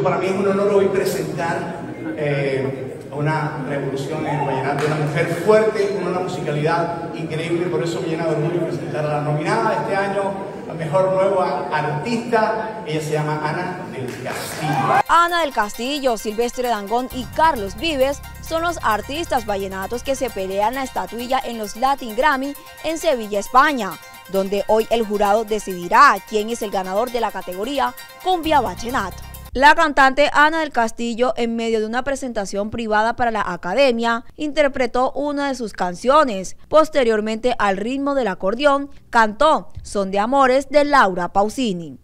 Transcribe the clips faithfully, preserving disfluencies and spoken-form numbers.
para mí es un honor hoy presentar eh, una revolución en el vallenato, una mujer fuerte, con una musicalidad increíble, por eso me llena de orgullo presentar a la nominada de este año, la mejor nueva artista. Ella se llama Ana del Castillo. Ana del Castillo, Silvestre Dangond y Carlos Vives son los artistas vallenatos que se pelean la estatuilla en los Latin Grammy en Sevilla, España, donde hoy el jurado decidirá quién es el ganador de la categoría Cumbia Vallenato. La cantante Ana del Castillo, en medio de una presentación privada para la Academia, interpretó una de sus canciones. Posteriormente, al ritmo del acordeón, cantó Son de Amores de Laura Pausini.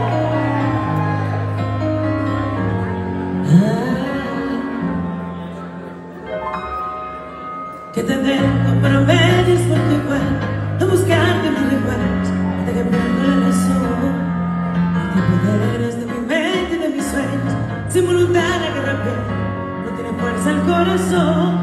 Que te dejo, pero me dices por tu cuerpo, a buscarte mis recuerdos, hasta que pierdo la razón. Te poderes de mi mente y de mis sueños, sin voluntaria que rapea, no tiene fuerza el corazón.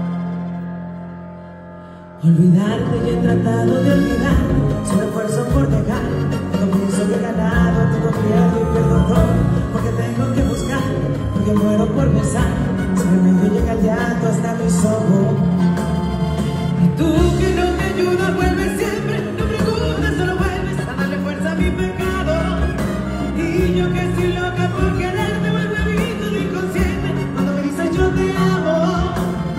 Olvidarte y he tratado de olvidar, solo esfuerzo por dejar, no pienso que he ganado, todo pierdo y pierdo todo, porque tengo que buscar, porque muero por besar, si me llega el llanto hasta mis ojos. Tú que no me ayudas, vuelves siempre, no preguntas, solo vuelves a darle fuerza a mi pecado. Y yo que estoy loca por quererte, vuelve a mí todo inconsciente, cuando me dices yo te amo.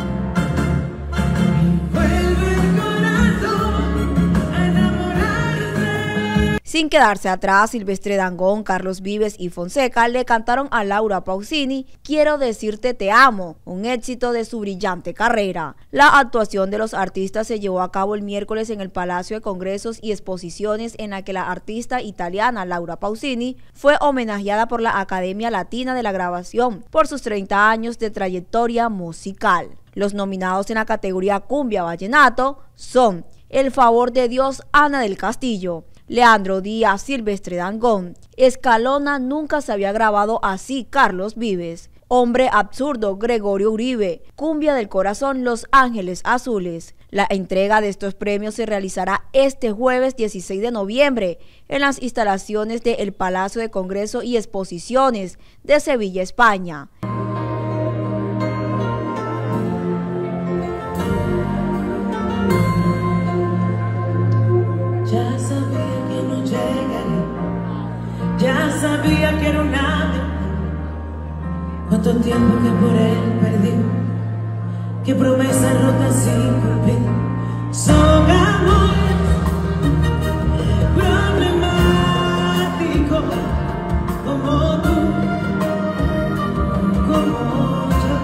Y vuelve el corazón a enamorarse. Sin quedarse atrás, Silvestre Dangond, Carlos Vives y Fonseca le cantaron a Laura Pausini Quiero decirte te amo, un éxito de su brillante carrera. La actuación de los artistas se llevó a cabo el miércoles en el Palacio de Congresos y Exposiciones, en la que la artista italiana Laura Pausini fue homenajeada por la Academia Latina de la Grabación por sus treinta años de trayectoria musical. Los nominados en la categoría Cumbia Vallenato son El Favor de Dios, Ana del Castillo; Leandro Díaz, Silvestre Dangond; Escalona, Nunca se había grabado así, Carlos Vives; Hombre Absurdo, Gregorio Uribe; Cumbia del Corazón, Los Ángeles Azules. La entrega de estos premios se realizará este jueves dieciséis de noviembre en las instalaciones del Palacio de Congreso y Exposiciones de Sevilla, España. Ya sabía que no llegaría, ya sabía que era un ave. Cuánto tiempo que por él perdí, qué promesas rotas sin cumplir. Son amores problemáticos, como tú, como yo.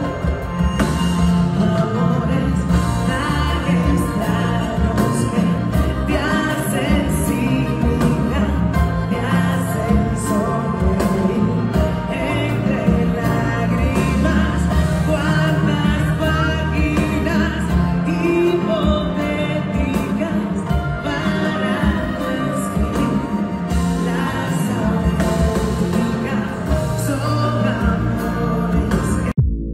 Amores tan extraños que te hacen cínica, te hacen sonreír entre lágrimas. Cuántas páginas hipotéticas para no escribir, las auténticas son amores.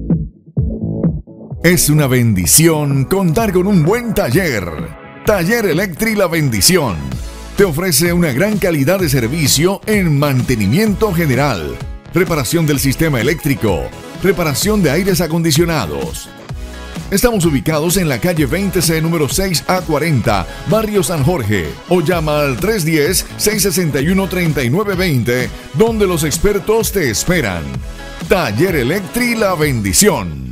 Es una bendición contar con un buen taller. Taller Electri La Bendición te ofrece una gran calidad de servicio en mantenimiento general, reparación del sistema eléctrico, reparación de aires acondicionados. Estamos ubicados en la calle veinte C, número seis A cuarenta, Barrio San Jorge, o llama al tres uno cero, seis seis uno, tres nueve dos cero, donde los expertos te esperan. Taller Electri La Bendición.